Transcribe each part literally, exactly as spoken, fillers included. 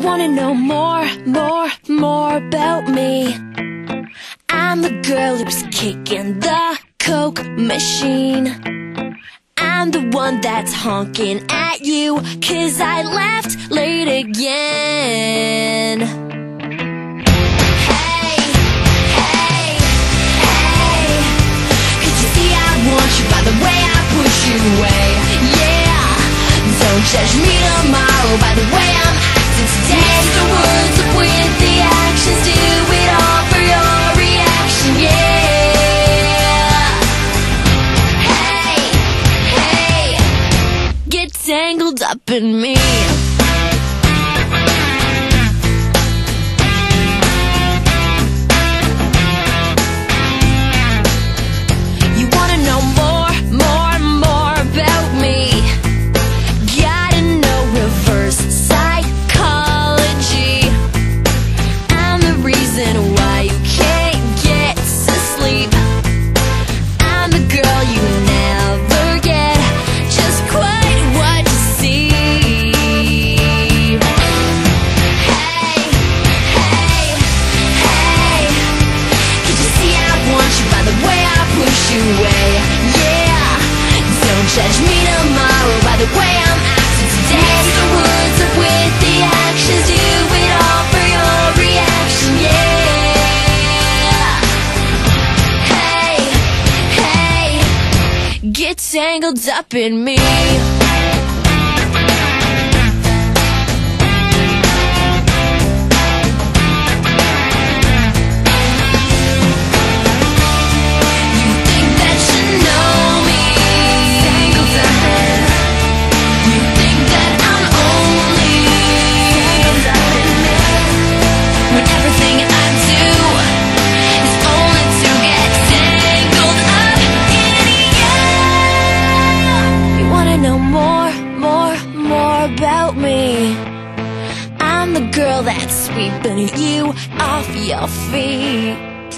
wanna know more, more, more about me? I'm the girl who's kicking the Coke machine. I'm the one that's honking at you 'cause I left late again. Hey, hey, hey, could you see I want you by the way I push you away? Yeah, don't judge me tomorrow by the way I'm acting today. The words up with the actions, do it all for your reaction, yeah. Hey, hey, get tangled up in me. You wanna know more, more, more about me? Gotta know reverse psychology. I'm the reason why you can't get to sleep. I'm the girl you never get just quite what you see. Hey, hey, hey, could you see I want you by the way I push you away? Yeah, don't judge me tomorrow by the way I'm acting today. The words up with the actions, do it all for your reaction, yeah. Hey, hey, get tangled up in me. You think that you know me. You think that I'm only when everything I do is only to get tangled up in you. You wanna know more, more, more about me? I'm the girl that's sweeping you off your feet.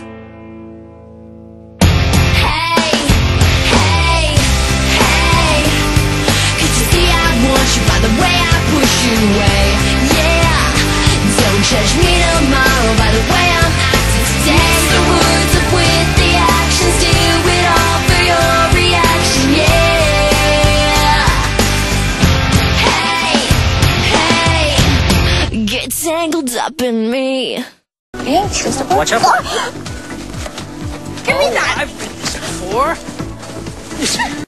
Hey, hey, hey, could you see I want you by the way I push you away? Yeah, don't judge me tomorrow by the way I'm acting today. The words up with the actions, do it all for your reaction, yeah. Hey, hey, get tangled up in me. Watch out. Give me that! I've been this before.